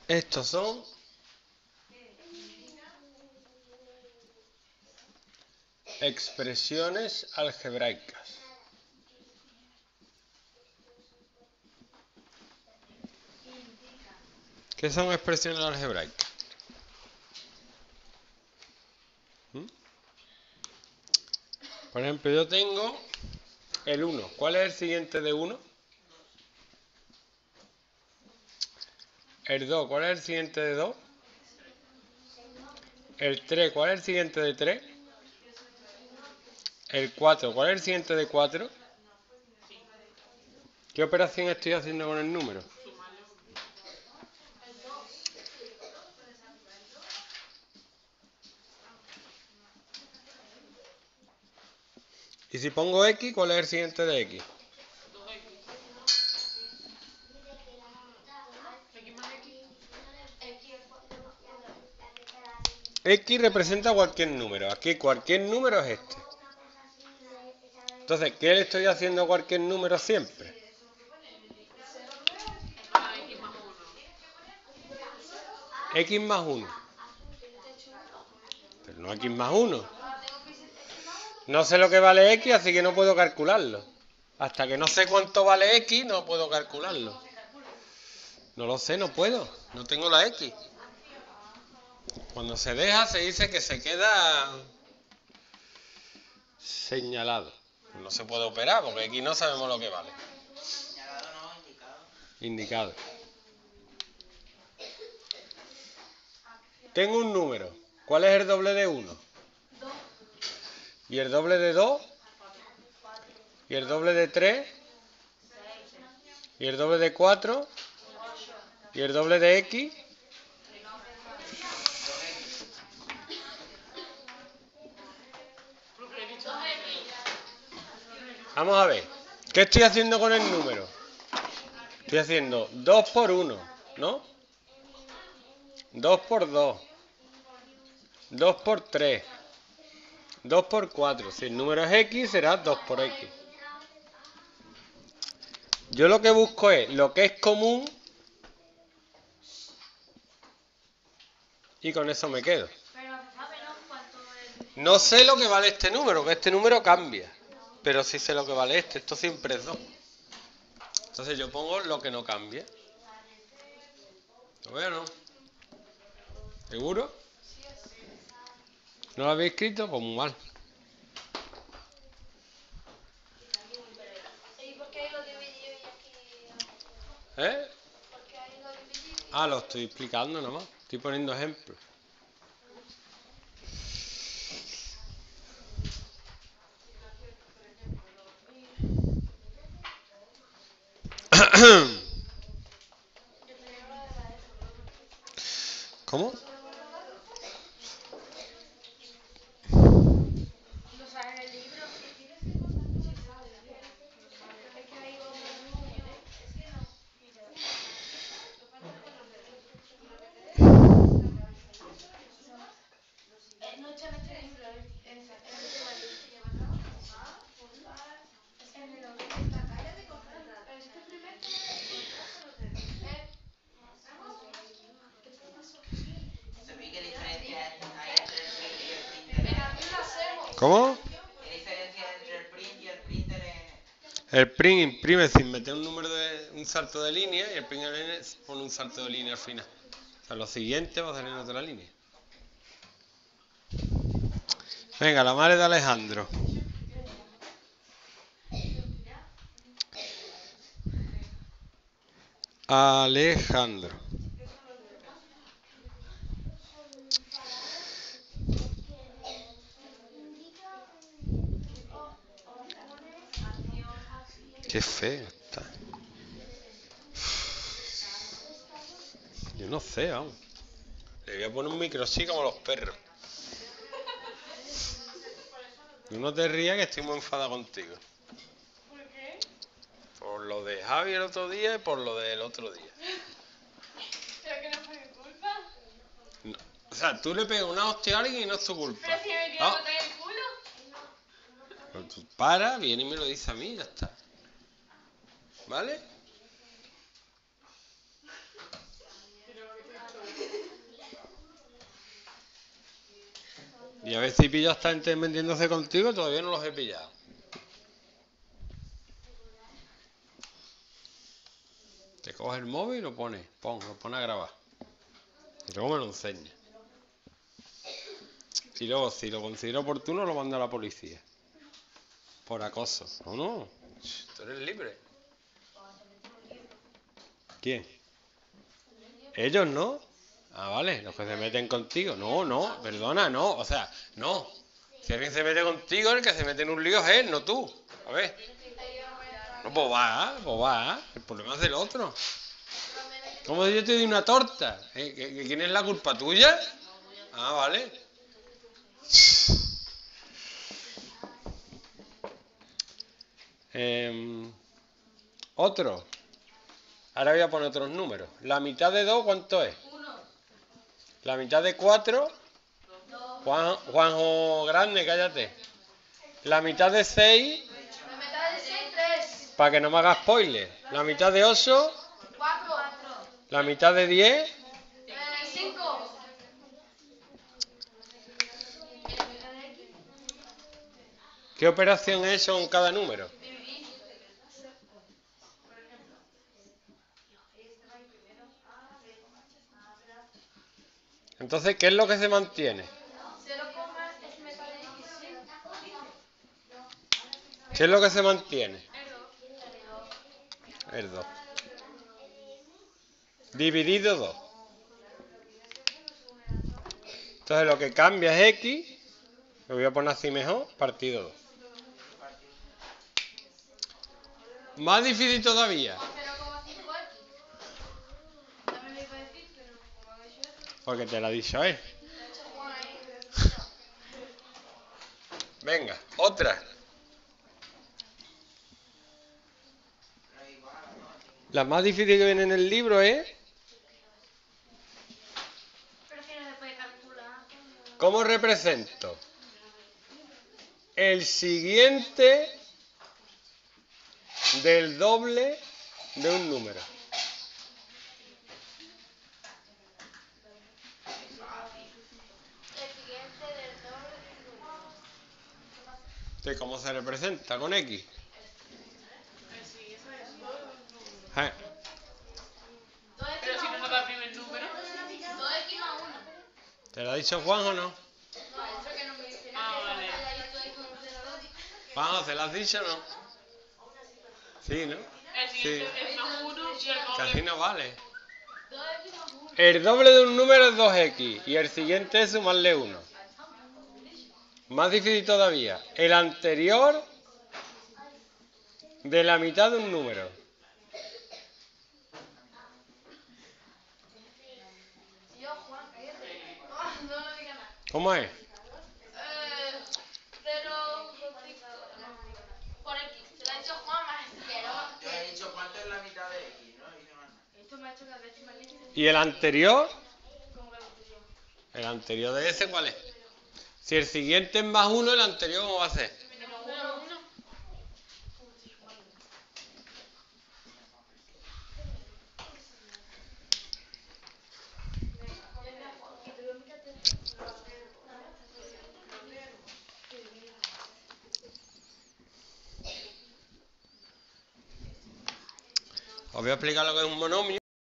Estos son expresiones algebraicas. ¿Qué son expresiones algebraicas? Por ejemplo, yo tengo el 1. ¿Cuál es el siguiente de 1? El 2. ¿Cuál es el siguiente de 2? El 3. ¿Cuál es el siguiente de 3? El 4. ¿Cuál es el siguiente de 4? ¿Qué operación estoy haciendo con el número? Y si pongo X, ¿cuál es el siguiente de X? X representa cualquier número. Aquí cualquier número es este. Entonces, ¿qué le estoy haciendo a cualquier número siempre? X más 1. Pero no X más 1. No sé lo que vale X, así que no puedo calcularlo. Hasta que no sé cuánto vale X, no puedo calcularlo. No lo sé, no puedo. No tengo la X. Cuando se deja, se dice que se queda señalado. No se puede operar, porque X no sabemos lo que vale. Señalado no, indicado. Indicado. Tengo un número. ¿Cuál es el doble de 1? 2. ¿Y el doble de 2? ¿Y el doble de 3? 6. ¿Y el doble de 4? 8. ¿Y el doble de X? 2X. Vamos a ver. ¿Qué estoy haciendo con el número? Estoy haciendo 2 por 1, ¿no? 2 por 2. 2 por 3. 2 por 4. Si el número es X, será 2 por X. Yo lo que busco es lo que es común y con eso me quedo. Pero sabe, ¿no? ¿Cuánto es? No sé lo que vale este número, que este número cambia. Pero sí sé lo que vale este. Esto siempre es 2. Entonces yo pongo lo que no cambie. ¿Lo veo o no? ¿Seguro? ¿No lo habéis escrito? Pues muy mal. ¿Y por qué lo dividí y aquí? ¿Eh? ¿Por qué ahí lo dividí? Ah, lo estoy explicando nomás. Estoy poniendo ejemplos. ¿Cómo? ¿No sabes el libro? Sí, sabes. Es que ahí lo dividí. Es que no. No está en este libro, en el tema en el otro. Pero este primer ¿Sabéis qué diferencia hay entre el print y el printer? lo hacemos. ¿Cómo? ¿Qué diferencia hay entre el print y el printer es? El print imprime sin meter un número de un salto de línea y el print pone un salto de línea al final. O sea, lo siguiente va a salir en otra línea. Venga, la madre de Alejandro. Alejandro. Qué feo está. Yo no sé, vamos. Le voy a poner un micro así como los perros. Tú no te rías que estoy muy enfadado contigo. ¿Por qué? Por lo de Javi el otro día y por lo del otro día. Pero que no fue mi culpa. No. O sea, tú le pegas una hostia a alguien y no es tu culpa. Pero si me quiero Ah, botar el culo. pero tú para, viene y me lo dice a mí y ya está. ¿Vale? Y a ver si pillo a esta gente metiéndose contigo, todavía no los he pillado. Te coges el móvil y lo pones, lo pones a grabar. Y luego me lo enseña. Y luego, si lo considero oportuno, lo mando a la policía. Por acoso. No. Tú eres libre. ¿Quién? Ellos no. Ah, vale, los que se meten contigo. No, perdona, no. O sea, no. Si alguien se mete contigo, el que se mete en un lío es él, no tú. A ver. No, pues va. El problema es del otro. ¿Cómo si yo te doy una torta? ¿Quién es la culpa tuya? Ah, vale. Otro. Ahora voy a poner otros números. La mitad de 2, ¿cuánto es? 1. La mitad de 4. 2. Juanjo Grande, cállate. La mitad de 6. La mitad de 6, 3. Para que no me hagas spoiler. La mitad de 8. 4. La mitad de 10. 5. ¿Qué operación he hecho con cada número? Entonces, ¿qué es lo que se mantiene? 0, es mitad de X. ¿Qué es lo que se mantiene? El 2. Dividido 2. Entonces lo que cambia es X. Lo voy a poner así mejor. Partido 2. Más difícil todavía. 0,5X. También me iba a decir, pero como han hecho eso, Porque te lo ha dicho él. lo ha hecho Juan ahí. Venga, otra. La más difícil que viene en el libro es Pero si no se puede calcular. ¿cómo represento el siguiente del doble de un número? El siguiente del doble de 1. Entonces, ¿cómo se representa? Con X. Eh, Pero si no sabe el primer número. 2X más 1. ¿Te lo ha dicho Juan o no? No, eso que no me dice nada. Ah, vale. Juan, ¿se lo has dicho o no? Sí, ¿no? El siguiente es más 1 y el Que así doble. no vale. 2X más 1. El doble de un número es 2X y el siguiente es sumarle 1. Más difícil todavía. El anterior de la mitad de un número. Yo, Juan, cállate. No lo diga nada. ¿Cómo es? 0 por X. Se lo ha dicho Juan más. Yo he dicho cuánto es la mitad de X, ¿no? Y no, Esto me ha hecho que a veces me límite. ¿Y el anterior? Como la anterior. ¿El anterior de ese cuál es? Si el siguiente es más 1, el anterior ¿cómo va a ser? Menos 1. Os voy a explicar lo que es un monomio.